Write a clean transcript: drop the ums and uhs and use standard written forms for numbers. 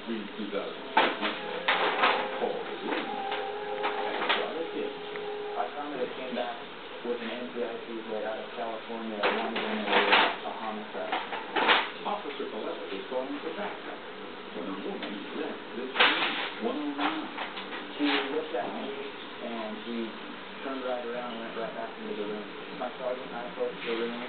I found that it came back with an NCIC hit out of California, one in a homicide. Officer Coda is calling for backup when a woman left this room. 109. She looked at me and she turned right around and went right back into the room. My sergeant and I approached the room